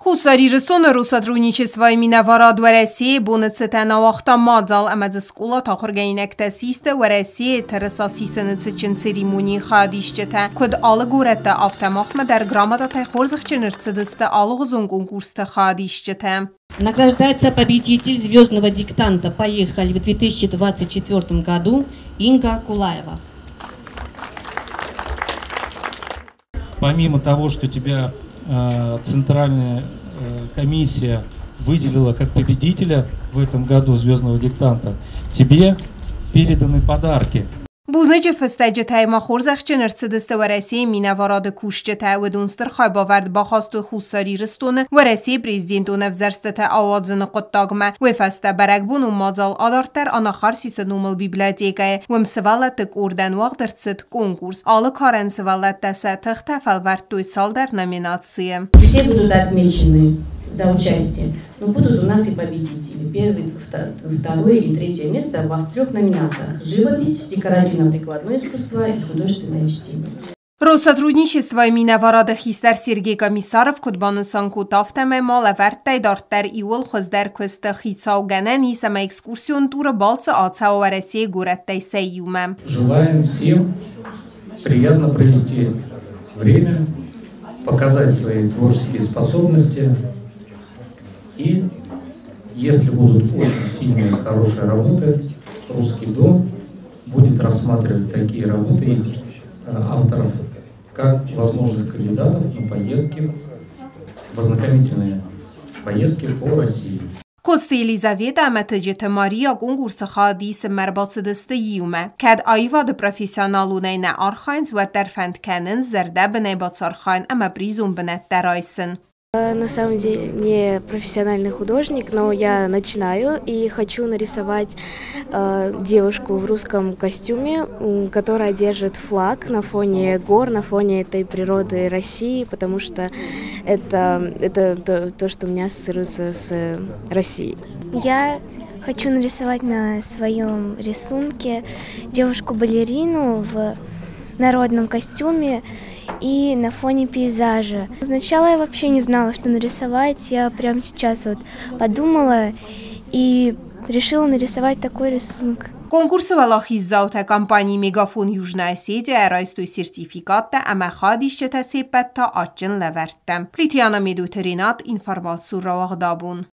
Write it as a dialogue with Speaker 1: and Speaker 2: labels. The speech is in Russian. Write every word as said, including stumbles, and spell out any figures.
Speaker 1: Хусарирсон Россотрудничества Миноворот в России бунцета на вахтамадзал амадскула тахургейнектасиста в России террасасисенцечин церемонии хадишчета код алгорета автомахма дар граммата тайхорзахченерцедста алгозун конкурста хадишчета.
Speaker 2: Награждается победитель звездного диктанта «Поехали» в две тысячи двадцать четвёртом году Инга Кулаева.
Speaker 3: Помимо того, что тебя э, центральная э, комиссия выделила как победителя в этом году звездного диктанта, тебе переданы подарки.
Speaker 1: Бузне фестجتای ما خورزخچنرڅ دسته ورسی مینواراد کوشجته و دونستر خایباورد باخواست خوستاری رستون ورسی پریزیدنتون افزرستت آوازن قطاگمه و فسته برگبون و مازال آدارتر آنا خارسیس نومل بیبلیتیکه و مسوالت تک اردن وقترڅت конкурс آل کارن سوالت دسته تختفل ورد دوی سال در номинации.
Speaker 2: Все будут отмечены за участие, но будут у нас и победители. Первый, второе и третье место в трех номинациях: живопись, декоративно-прикладное искусство и художественное чтение.
Speaker 1: Россотрудничество Миноворот хистер Сергей Комиссаров кудбансан кутафтаме мал верттай дартер иول хоздер квест хицау генени сама экскурсион тура балца ацау России гореттай сейюме.
Speaker 4: Желаем всем приятно провести время, показать свои творческие способности. И если будут очень сильные, хорошие работы, Русский дом будет рассматривать такие работы их авторов как возможных кандидатов на поездки, в ознакомительные поездки по России.
Speaker 1: Кост Елизавета متجت ماریا конкурс خادیس مرباط دسته یومه کد آیواد پروفیسیونالونه نه آرخاینز و در فند کنن زرده بنای باتصارخاین اما بریزون بنت درایسن.
Speaker 5: На самом деле не профессиональный художник, но я начинаю и хочу нарисовать э, девушку в русском костюме, которая держит флаг на фоне гор, на фоне этой природы России, потому что это, это то, то, что у меня ассоциируется с Россией.
Speaker 6: Я хочу нарисовать на своем рисунке девушку-балерину в народном костюме и на фоне пейзажа. Сначала я вообще не знала, что нарисовать. Я прямо сейчас вот подумала и решила нарисовать такой рисунок.
Speaker 1: Конкурсу валахиззаута компании Мегафон Южная Осетия райстуй сертификатта ама хадишчета сепетта ачын леверттем. Плитяна медутеринат информацию равагдабун.